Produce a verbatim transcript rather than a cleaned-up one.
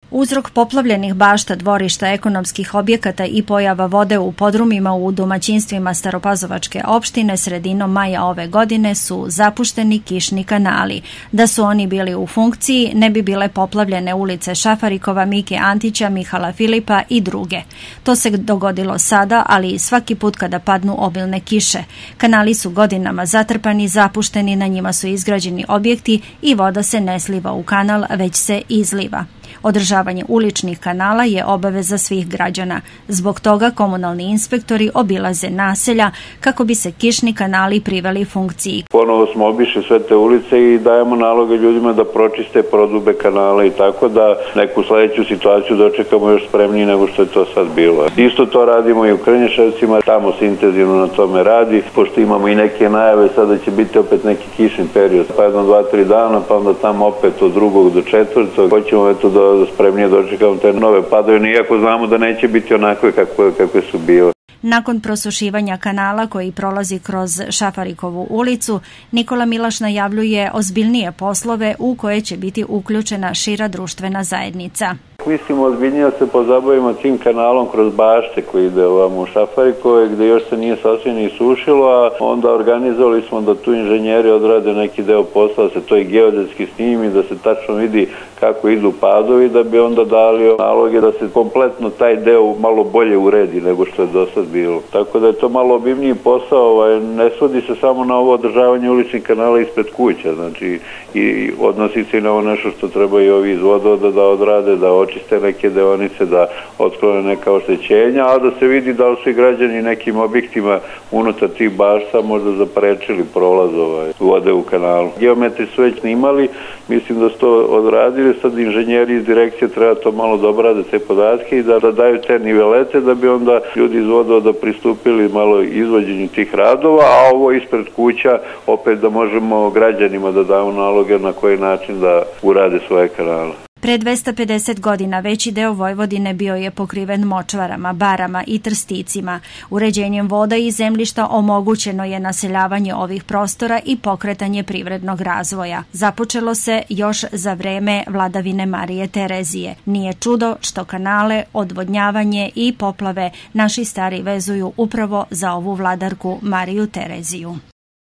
Uzrok poplavljenih bašta, dvorišta, ekonomskih objekata i pojava vode u podrumima u domaćinstvima Staropazovačke opštine sredinom maja ove godine su zapušteni kišni kanali. Da su oni bili u funkciji, ne bi bile poplavljene ulice Šafarikova, Mike Antića, Mihala Filipa i druge. To se dogodilo sada, ali i svaki put kada padnu obilne kiše. Kanali su godinama zatrpani, zapušteni, na njima su izgrađeni objekti i voda se ne sliva u kanal, već se izliva. Održavanje uličnih kanala je obaveza svih građana. Zbog toga komunalni inspektori obilaze naselja kako bi se kišni kanali priveli funkciji. Ponovo smo obišli sve te ulice i dajemo naloge ljudima da pročiste, prodube kanale i tako da neku sledeću situaciju dočekamo još spremniji nego što je to sad bilo. Isto to radimo i u Krnješevcima, tamo se intenzivno na tome radi, pošto imamo i neke najave, sada će biti opet neki kišni period, pa jedno, dva, tri dana, pa onda tamo opet od drugog do četvrtog. Hoćemo eto da spremnije dočekamo te nove padavine, iako znamo da neće biti onakve kakve, kakve su bile. Nakon prosušivanja kanala koji prolazi kroz Šafarikovu ulicu, Nikola Milaš najavljuje ozbiljnije poslove u koje će biti uključena šira društvena zajednica. Mislimo ozbiljnije da se pozabavimo tim kanalom kroz bašte koji ide ovamo u Šafarikove, gde još se nije sasvim ni sušilo, a onda organizovali smo da tu inženjeri odrade neki deo posla, da se to i geodetski snimi, da se tačno vidi kako idu padovi, da bi onda dali naloge da se kompletno taj deo malo bolje uredi nego što je do sad bilo. Tako da je to malo obimniji posao, ovaj, ne svodi se samo na ovo održavanje uličnih kanala ispred kuća, znači i odnosi se i na ovo nešto što treba i ovi iz vodovoda da odrade, da očiste neke deonice, da otklone neka oštećenja, a da se vidi da li su i građani nekim objektima unutar tih bašta možda zaprečili prolaz ovaj, vode u kanalu. Geometri su već snimali, mislim da su to odradili, sad inženjeri iz direkcije treba to malo da obrade te podatke i da, da daju te nivelete da bi onda ljudi iz vodovoda pristupili malo izvođenju tih radova, a ovo ispred kuća opet da možemo građanima da damo naloge na koji način da urade svoje kanale. Pre dvesta pedeset godina veći deo Vojvodine bio je pokriven močvarama, barama i trsticima. Uređenjem voda i zemljišta omogućeno je naseljavanje ovih prostora i pokretanje privrednog razvoja. Započelo se još za vreme vladavine Marije Terezije. Nije čudo što kanale, odvodnjavanje i poplave naši stari vezuju upravo za ovu vladarku Mariju Tereziju.